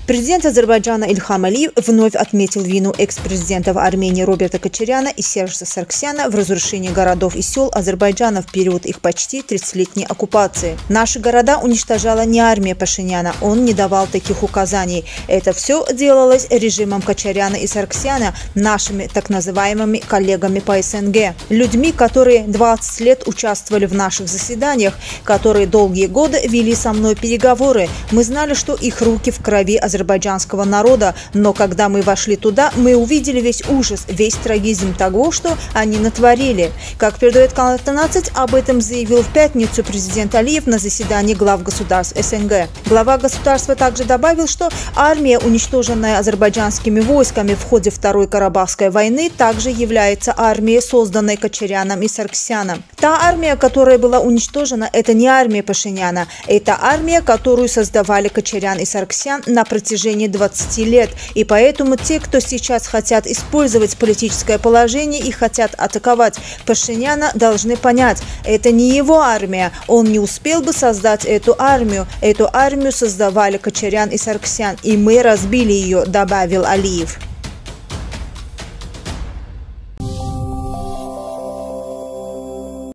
Президент Азербайджана Ильхам Алиев вновь отметил вину экс-президентов Армении Роберта Кочаряна и Сержа Саргсяна в разрушении городов и сел Азербайджана в период их почти 30-летней оккупации. Наши города уничтожала не армия Пашиняна, он не давал таких указаний. Это все делалось режимом Кочаряна и Саргсяна, нашими так называемыми коллегами по СНГ. Людьми, которые 20 лет участвовали в наших заседаниях, которые долгие годы вели со мной переговоры. Мы знали, что их руки в крови азербайджанского народа, но когда мы вошли туда, мы увидели весь ужас, весь трагизм того, что они натворили. Как передает канал 13, об этом заявил в пятницу президент Алиев на заседании глав государств СНГ. Глава государства также добавил, что армия, уничтоженная азербайджанскими войсками в ходе Второй Карабахской войны, также является армией, созданной Кочаряном и Саргсяном. Та армия, которая была уничтожена, это не армия Пашиняна, это армия, которую создавали Кочарян и Саргсян на протяжении 20 лет. И поэтому те, кто сейчас хотят использовать политическое положение и хотят атаковать Пашиняна, должны понять, это не его армия. Он не успел бы создать эту армию. Эту армию создавали Кочарян и Саргсян, и мы разбили ее, добавил Алиев.